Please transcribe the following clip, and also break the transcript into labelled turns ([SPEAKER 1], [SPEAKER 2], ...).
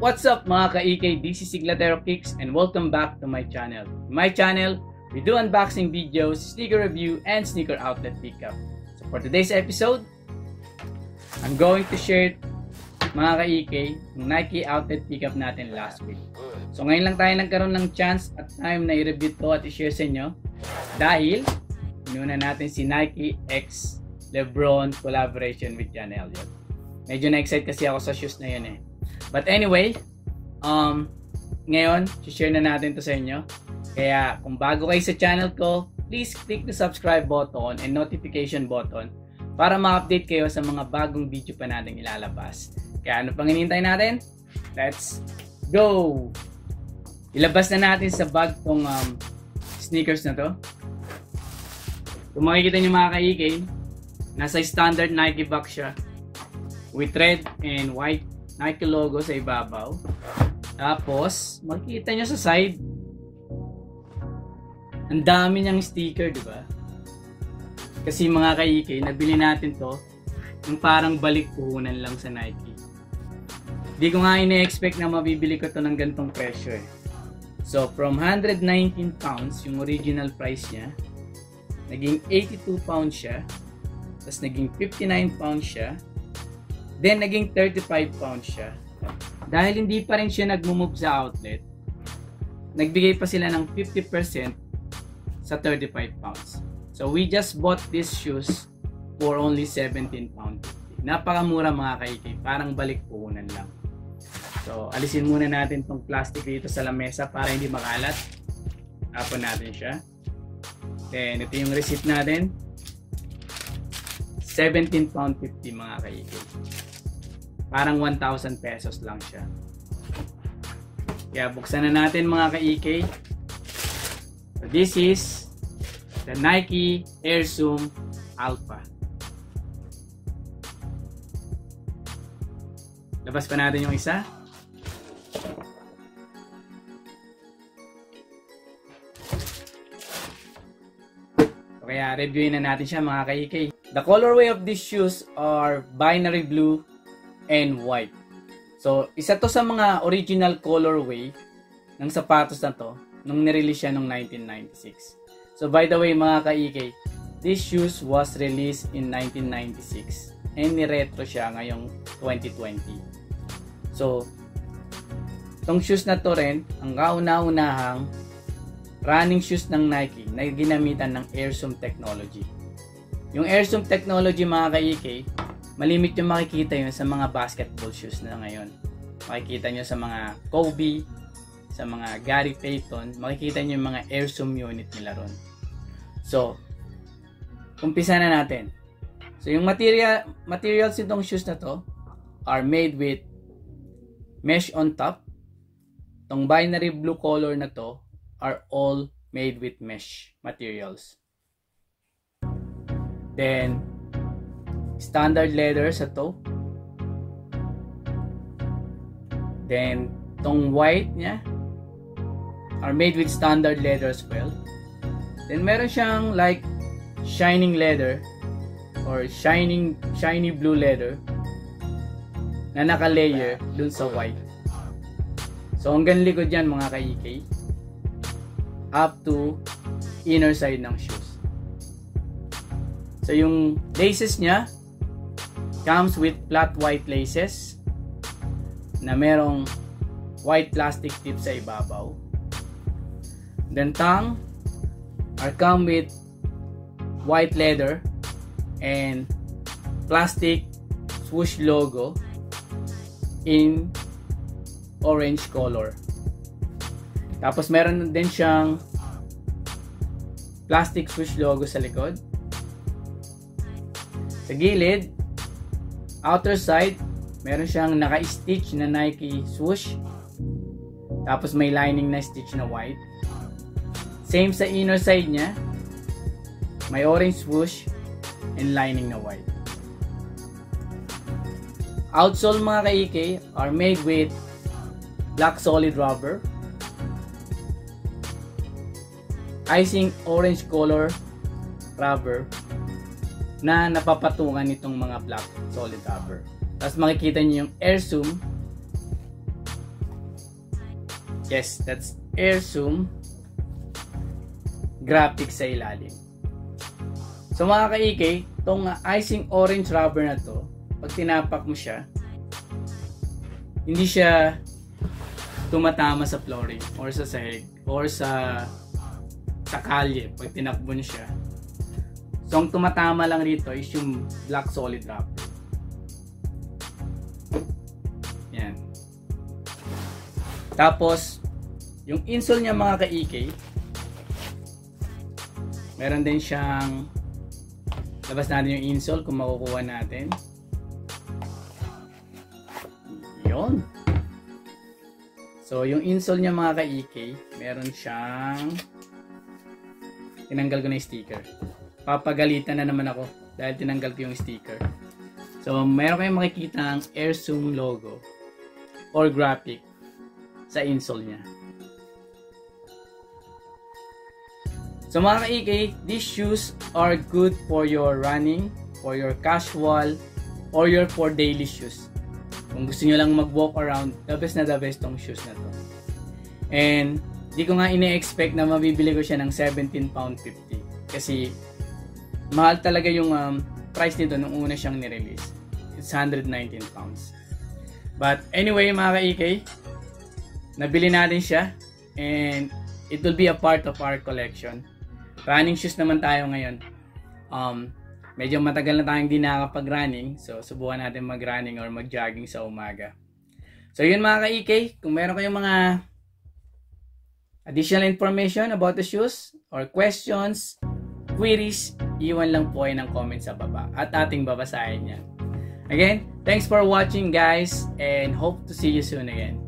[SPEAKER 1] What's up mga ka-EK? This is Siglatero Kicks and welcome back to my channel. In my channel, we do unboxing videos, sneaker review, and sneaker outlet pickup. So for today's episode, I'm going to share mga ka-EK yung Nike outlet pickup natin last week. So ngayon lang tayo nagkaroon ng chance at time na i-review to at i-share sa inyo dahil inuna natin si Nike X LeBron collaboration with John Elliott. Medyo na-excite kasi ako sa shoes na yun eh. But anyway, ngayon, share na natin to sa inyo. Kaya kung bago kayo sa channel ko, please click the subscribe button and notification button para ma-update kayo sa mga bagong video pa natin ilalabas. Kaya ano pang hinihintay natin? Let's go! Ilabas na natin sa bag tong sneakers na to. Kung makikita nyo mga ka-EK, nasa standard Nike box siya with red and white Nike logo sa ibabaw. Tapos, makikita nyo sa side, ang dami niyang sticker, di ba? Kasi mga ka-EK, nabili natin to yung parang balik puhunan lang sa Nike. Di ko nga ina-expect na mabibili ko to ng gantong presyo eh. So, from 119 pounds, yung original price niya, naging 82 pounds siya, tapos naging 59 pounds siya, then naging 35 pounds siya. Dahil hindi pa rin siya nag-move sa outlet, nagbigay pa sila ng 50% sa 35 pounds. So we just bought these shoes for only 17 pounds. Napakamura mga ka-EK, parang balik puhunan lang. So alisin muna natin tong plastic dito sa lamesa para hindi makalat. Tapon natin siya. Then ito yung receipt natin. 17 pound 50 mga ka-EK. Parang 1,000 pesos lang siya. Kaya buksan na natin mga ka-EK. So this is the Nike Air Zoom Alpha. Labas pa natin yung isa. So kaya reviewin na natin siya mga ka-EK. The colorway of these shoes are binary blue and white. So, isa to sa mga original colorway ng sapatos na to nung nirelease siya noong 1996. So, by the way mga ka-EK, this shoes was released in 1996 and ni-retro siya ngayong 2020. So, tong shoes na to rin, ang kauna-unahang running shoes ng Nike na ginamitan ng Air Zoom technology. Yung Air Zoom technology mga ka-EK, malimit yung makikita yun sa mga basketball shoes na ngayon. Makikita nyo sa mga Kobe, sa mga Gary Payton, makikita nyo yung mga Air Zoom unit nila ron. So, umpisa na natin. So, yung materials itong shoes na to are made with mesh on top. Itong binary blue color na to are all made with mesh materials. Then, standard leather sa toe. Then, tong white niya are made with standard leather as well. Then, meron siyang like shining leather or shiny blue leather na naka-layer dun sa white. So, hanggang likod yan mga ka-EK up to inner side ng shoes. So, yung laces niya comes with flat white laces na merong white plastic tip sa ibabaw. Then tongue are come with white leather and plastic swoosh logo in orange color. Tapos meron din siyang plastic swoosh logo sa likod. Sa gilid, outer side, meron siyang naka-stitch na Nike swoosh. Tapos may lining na stitch na white. Same sa inner side niya. May orange swoosh and lining na white. Outsole mga ka-EK are made with black solid rubber. Icing orange color rubber na napapatungan nitong mga black solid rubber. Tapos makikita niyo yung Air Zoom Yes, that's air zoom graphics sa ilalim. So mga ka-EK, itong icing orange rubber na to, pag tinapak mo siya, hindi siya tumatama sa flooring or sa sahig or sa kalye pag tinakbo niyo siya. So ang tumatama lang rito is yung black solid rubber. Yan. Tapos yung insole niya mga ka-EK, meron din siyang, labas natin yung insole kung makukuha natin. Yun. So yung insole niya mga ka-EK, meron siyang, tinanggal ko na yung sticker. Papagalitan na naman ako dahil tinanggal ko yung sticker. So meron kayong makikita ang Air Zoom logo or graphic sa insole niya. So mga ka-EK, these shoes are good for your running, for your casual, or your for daily shoes. Kung gusto nyo lang mag-walk around, the best na the best tong shoes na to. And di ko nga ine-expect na mabibili ko siya ng £17.50. Kasi mahal talaga yung price nito nung una siyang nirelease. It's £119. But anyway mga ka-EK, nabili natin siya and it will be a part of our collection. Running shoes naman tayo ngayon. Medyo matagal na tayong di nakakapag-running. So, subukan natin mag-running or mag-jogging sa umaga. So, yun mga ka-EK. Kung meron kayong mga additional information about the shoes or questions, queries, iwan lang po kayo ng comment sa baba. At ating babasahin yan. Again, thanks for watching guys and hope to see you soon again.